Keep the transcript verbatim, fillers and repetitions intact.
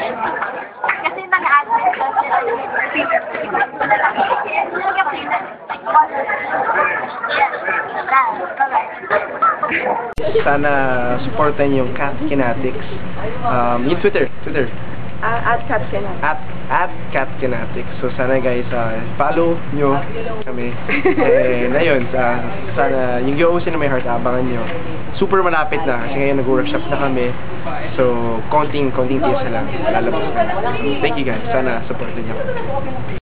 Kasi nag-admit na sila yung Sana supportan yung Cat Kinetics. Um, yung Twitter, Twitter. Uh, at Cat Kinetics. At, at Cat Kinetics. So sana guys, uh, follow nyo kami. And ayun, uh, sana yung G O C na may heart, abangan nyo. Super malapit na kasi ngayon nag-workshop na kami. So, konting, konting tiis na lang. Lalabas na. Thank you guys. Sana supportan nyo.